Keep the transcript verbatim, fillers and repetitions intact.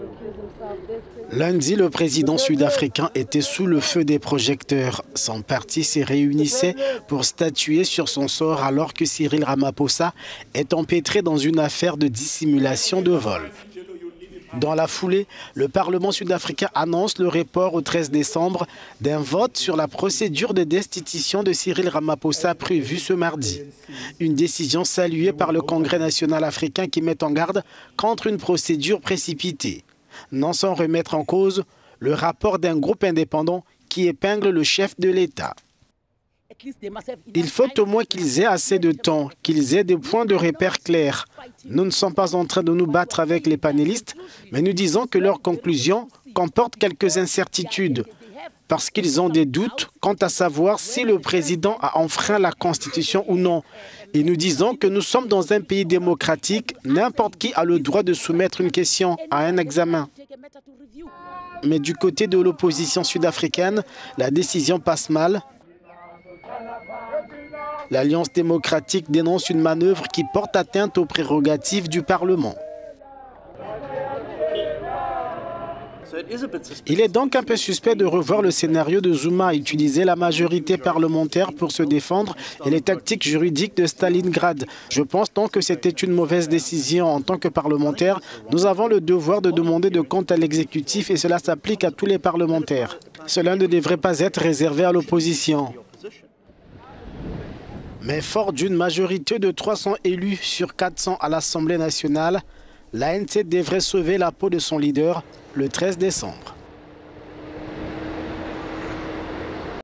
Lundi, le président sud-africain était sous le feu des projecteurs. Son parti se réunissait pour statuer sur son sort alors que Cyril Ramaphosa est empêtré dans une affaire de dissimulation de vol. Dans la foulée, le Parlement sud-africain annonce le report au treize décembre d'un vote sur la procédure de destitution de Cyril Ramaphosa prévue ce mardi. Une décision saluée par le Congrès national africain qui met en garde contre une procédure précipitée. Non sans remettre en cause le rapport d'un groupe indépendant qui épingle le chef de l'État. Il faut au moins qu'ils aient assez de temps, qu'ils aient des points de repère clairs. Nous ne sommes pas en train de nous battre avec les panélistes, mais nous disons que leurs conclusions comportent quelques incertitudes, parce qu'ils ont des doutes quant à savoir si le président a enfreint la Constitution ou non. Et nous disons que nous sommes dans un pays démocratique, n'importe qui a le droit de soumettre une question à un examen. Mais du côté de l'opposition sud-africaine, la décision passe mal. L'Alliance démocratique dénonce une manœuvre qui porte atteinte aux prérogatives du Parlement. Il est donc un peu suspect de revoir le scénario de Zuma, utiliser la majorité parlementaire pour se défendre et les tactiques juridiques de Stalingrad. Je pense donc que c'était une mauvaise décision. En tant que parlementaire, nous avons le devoir de demander de compte à l'exécutif et cela s'applique à tous les parlementaires. Cela ne devrait pas être réservé à l'opposition. Mais fort d'une majorité de trois cents élus sur quatre cents à l'Assemblée nationale, l'A N C devrait sauver la peau de son leader le treize décembre.